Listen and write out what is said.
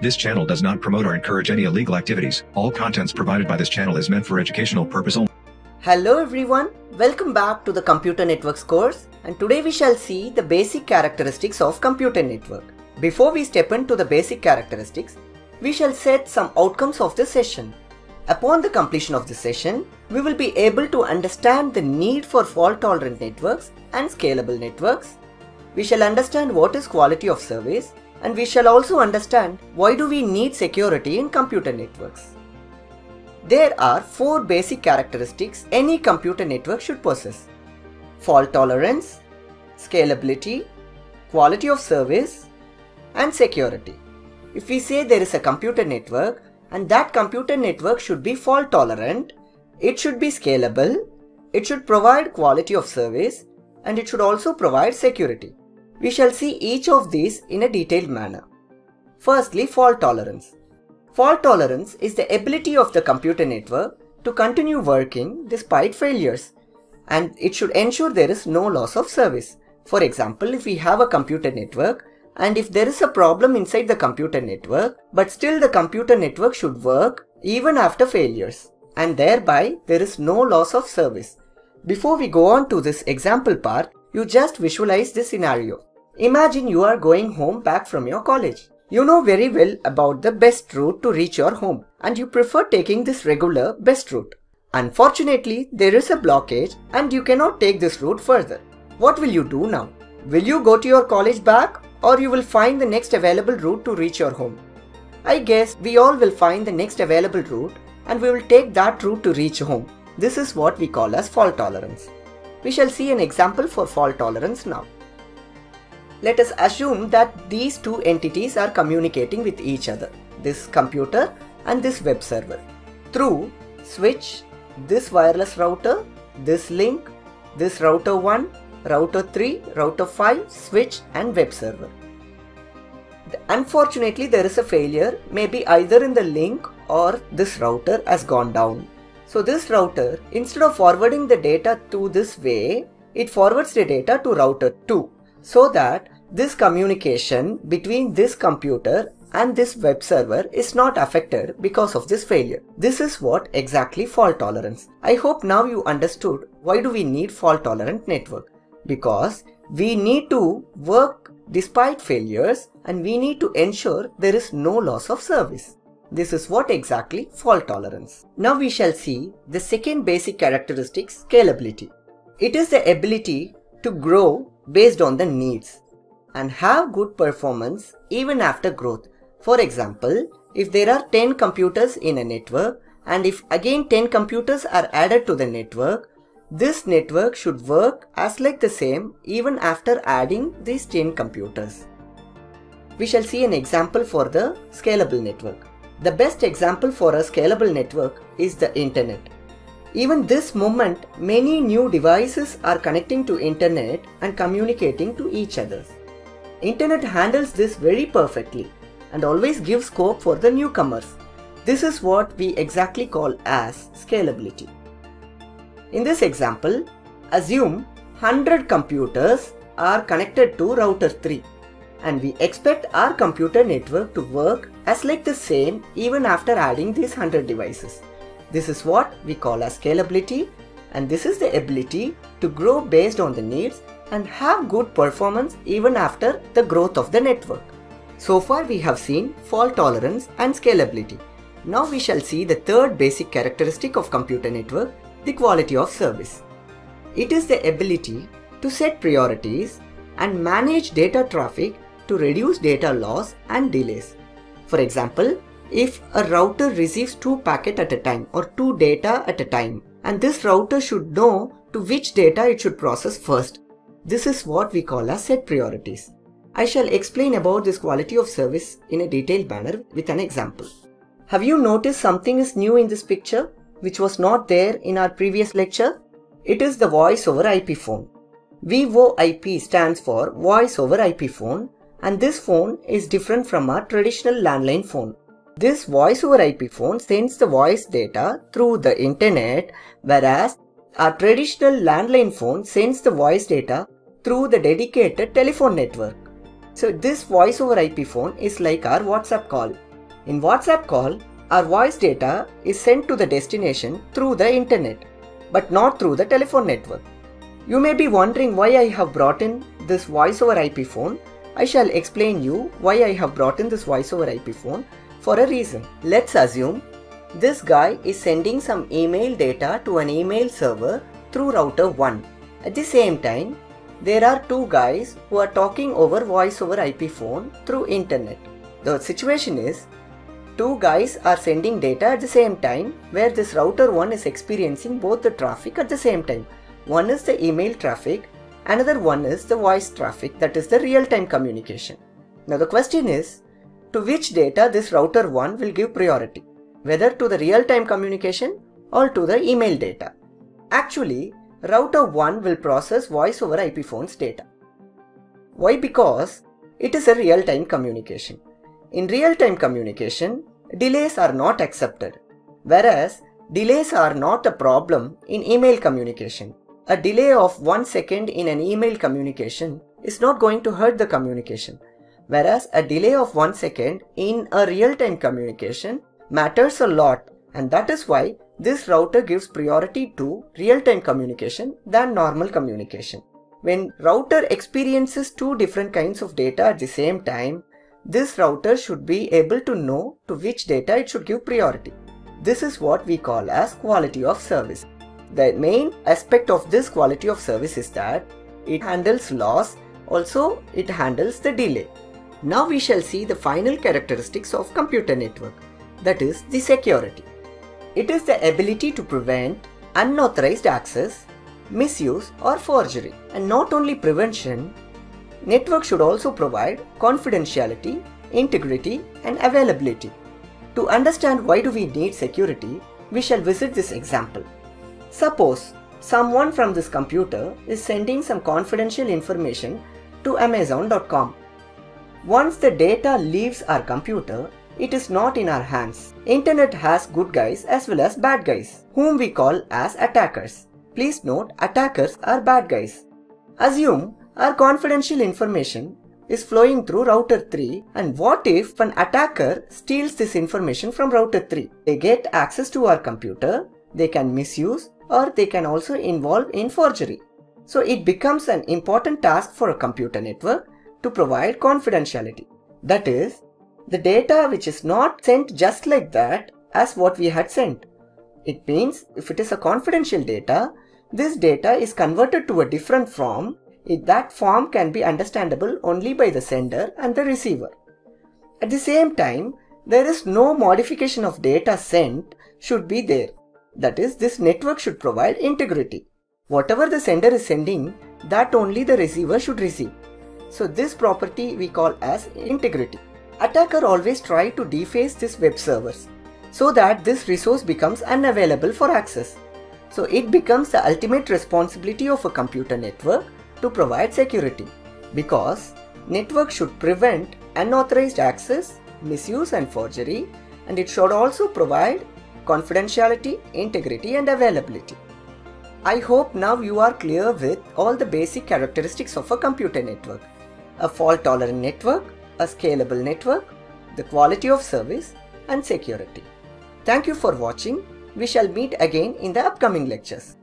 This channel does not promote or encourage any illegal activities. All contents provided by this channel is meant for educational purpose only. Hello everyone, welcome back to the Computer Networks course, and today we shall see the basic characteristics of computer network. Before we step into the basic characteristics, we shall set some outcomes of the session. Upon the completion of the session, we will be able to understand the need for fault-tolerant networks and scalable networks. We shall understand what is quality of service, and we shall also understand why do we need security in computer networks. There are 4 basic characteristics any computer network should possess: fault tolerance, scalability, quality of service, and security. If we say there is a computer network and that computer network should be fault tolerant, it should be scalable, it should provide quality of service, and it should also provide security. We shall see each of these in a detailed manner. Firstly, fault tolerance. Fault tolerance is the ability of the computer network to continue working despite failures, and it should ensure there is no loss of service. For example, if we have a computer network and if there is a problem inside the computer network, but still the computer network should work even after failures, and thereby there is no loss of service. Before we go on to this example part, you just visualize this scenario. Imagine you are going home back from your college. You know very well about the best route to reach your home, and you prefer taking this regular best route. Unfortunately, there is a blockage and you cannot take this route further. What will you do now? Will you go to your college back, or you will find the next available route to reach your home? I guess we all will find the next available route and we will take that route to reach home. This is what we call as fault tolerance. We shall see an example for fault tolerance now. Let us assume that these two entities are communicating with each other, this computer and this web server, through switch, this wireless router, this link, this router 1, router 3, router 5, switch and web server. Unfortunately, there is a failure, maybe either in the link or this router has gone down. So this router, instead of forwarding the data to this way, it forwards the data to router 2, so that this communication between this computer and this web server is not affected because of this failure. This is what exactly fault tolerance. I hope now you understood why do we need fault tolerant network. Because we need to work despite failures and we need to ensure there is no loss of service. This is what exactly fault tolerance. Now we shall see the second basic characteristic, scalability. It is the ability to grow based on the needs and have good performance even after growth. For example, if there are 10 computers in a network and if again 10 computers are added to the network, this network should work as like the same even after adding these 10 computers. We shall see an example for the scalable network. The best example for a scalable network is the internet. Even this moment, many new devices are connecting to internet and communicating to each other. Internet handles this very perfectly and always gives scope for the newcomers. This is what we exactly call as scalability. In this example, assume 100 computers are connected to router 3 and we expect our computer network to work as like the same even after adding these 100 devices. This is what we call as scalability, and this is the ability to grow based on the needs and have good performance even after the growth of the network. So far we have seen fault tolerance and scalability. Now we shall see the third basic characteristic of computer network, the quality of service. It is the ability to set priorities and manage data traffic to reduce data loss and delays. For example, if a router receives 2 packets at a time or 2 data at a time, and this router should know to which data it should process first. This is what we call as set priorities. I shall explain about this quality of service in a detailed manner with an example. Have you noticed something is new in this picture, which was not there in our previous lecture? It is the voice over IP phone. VoIP stands for voice over IP phone, and this phone is different from our traditional landline phone. This voice over IP phone sends the voice data through the internet, whereas our traditional landline phone sends the voice data through the dedicated telephone network. So this voice over IP phone is like our WhatsApp call. In WhatsApp call, our voice data is sent to the destination through the internet, but not through the telephone network. You may be wondering why I have brought in this voice over IP phone. I shall explain you why I have brought in this voice over IP phone for a reason. Let's assume this guy is sending some email data to an email server through router 1. At the same time, there are two guys who are talking over voice over IP phone through internet. The situation is, two guys are sending data at the same time where this router 1 is experiencing both the traffic at the same time. One is the email traffic, another one is the voice traffic, that is the real-time communication. Now the question is, to which data this router 1 will give priority, whether to the real-time communication or to the email data. Actually, router 1 will process voice over IP phone's data. Why? Because it is a real-time communication. In real-time communication, delays are not accepted, whereas delays are not a problem in email communication. A delay of 1 second in an email communication is not going to hurt the communication, whereas a delay of 1 second in a real-time communication matters a lot, and that is why this router gives priority to real-time communication than normal communication. When router experiences two different kinds of data at the same time, this router should be able to know to which data it should give priority. This is what we call as quality of service. The main aspect of this quality of service is that it handles loss, also it handles the delay. Now we shall see the final characteristics of computer network, that is the security. It is the ability to prevent unauthorized access, misuse or forgery. And not only prevention, network should also provide confidentiality, integrity and availability. To understand why do we need security, we shall visit this example. Suppose someone from this computer is sending some confidential information to Amazon.com. Once the data leaves our computer, it is not in our hands. Internet has good guys as well as bad guys, whom we call as attackers. Please note, attackers are bad guys. Assume our confidential information is flowing through router 3, and what if an attacker steals this information from router 3? They get access to our computer, they can misuse or they can also involve in forgery. So it becomes an important task for a computer network to provide confidentiality. That is, the data which is not sent just like that as what we had sent. It means if it is a confidential data, this data is converted to a different form. That form can be understandable only by the sender and the receiver. At the same time, there is no modification of data sent should be there. That is, this network should provide integrity. Whatever the sender is sending, that only the receiver should receive. So this property we call as integrity. Attacker always try to deface this web servers so that this resource becomes unavailable for access. So it becomes the ultimate responsibility of a computer network to provide security, because network should prevent unauthorized access, misuse and forgery, and it should also provide confidentiality, integrity and availability. I hope now you are clear with all the basic characteristics of a computer network: a fault-tolerant network, a scalable network, the quality of service and security. Thank you for watching. We shall meet again in the upcoming lectures.